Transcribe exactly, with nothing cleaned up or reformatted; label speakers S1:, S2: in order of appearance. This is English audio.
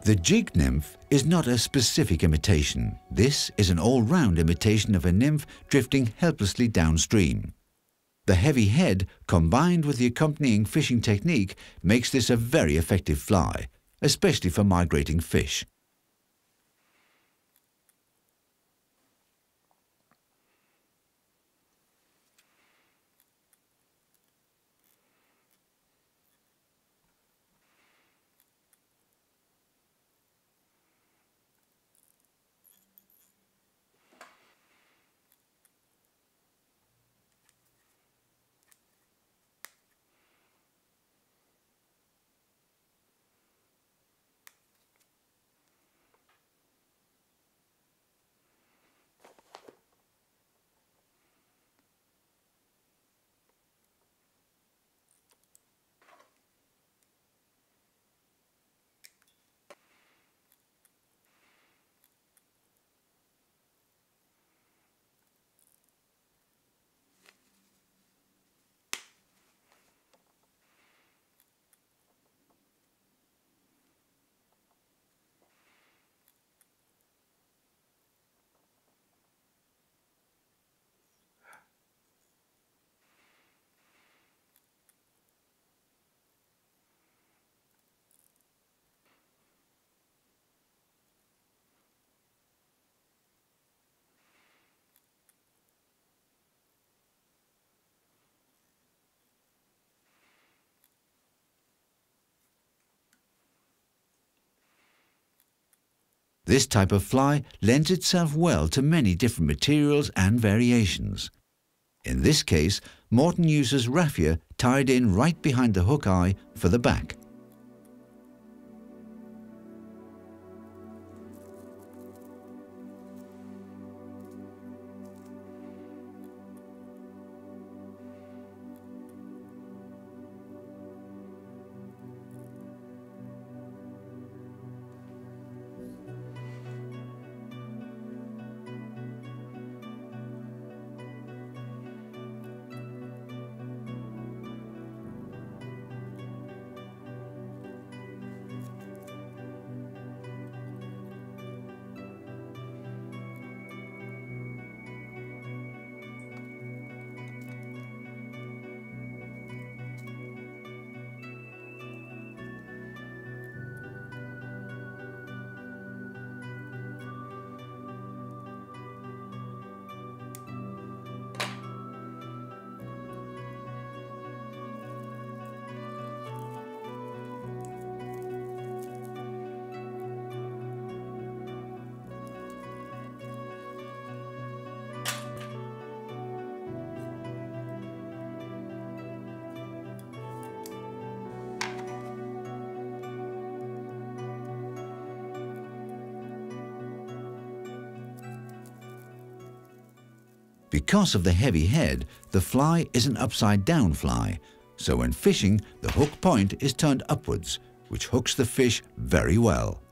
S1: The Jig Nymph is not a specific imitation. This is an all-round imitation of a nymph drifting helplessly downstream. The heavy head, combined with the accompanying fishing technique, makes this a very effective fly, especially for migrating fish. This type of fly lends itself well to many different materials and variations. In this case, Morten uses raffia tied in right behind the hook eye for the back. Because of the heavy head, the fly is an upside-down fly, so when fishing, the hook point is turned upwards, which hooks the fish very well.